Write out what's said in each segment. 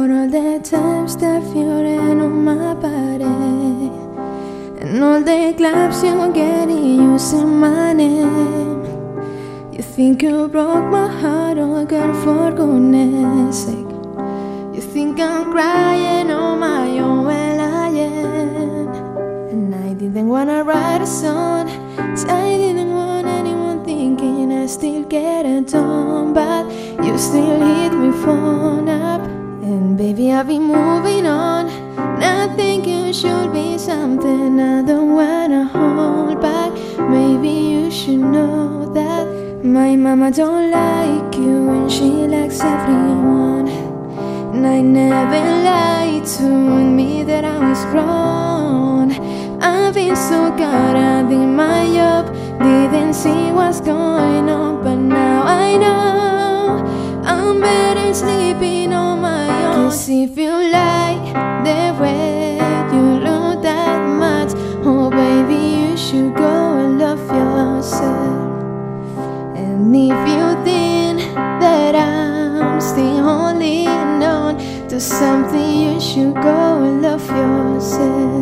all the times that you ran on my body, and all the claps you were getting using my name. You think you broke my heart, oh God, for goodness sake. You think I'm crying on my own, well I am. And I didn't wanna write a song, so I didn't want anyone thinking I still get it done. But you still hit me phone up, and baby I've been moving on. I think you should be something I don't wanna hold back. Maybe you should know that my mama don't like you and she likes everyone. And I never lied to admit that I was wrong. I've been so caught up in my job, didn't see what's going on, but now I know I'm better sleeping on my own. 'Cause if you like the way you look that much, oh baby you should go and love yourself. And if you think that I'm still holding on to something, you should go and love yourself.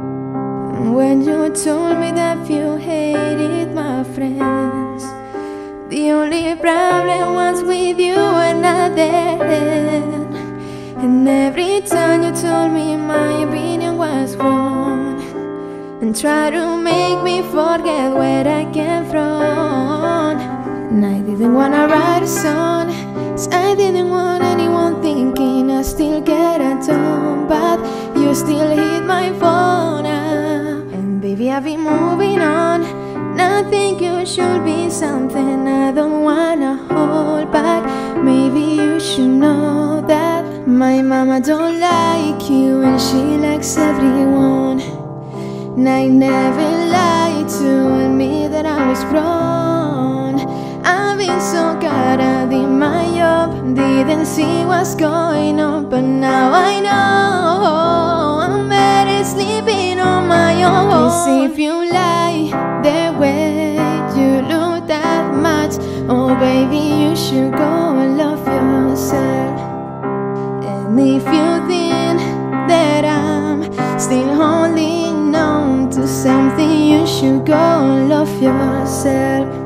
When you told me that you hated my friends, the only problem was with you and not them. And every time you told me my opinion was wrong, and tried to make me forget where I came from. And I didn't wanna write a song, so I didn't want anyone thinking I still get it done. But you still hit my phone up, and baby I've been moving on. Now I think you should be something I don't wanna hold back. Maybe you should know that my mama don't like you and she likes everyone. And I never lied to admit that I was wrong. I've been so caught up in my job, didn't see what's going on, but now I know I'm better sleeping on my own. 'Cause if you like the way you look that much, oh baby you should go and love yourself. And if you think that I'm still holding on to something, you should go and love yourself.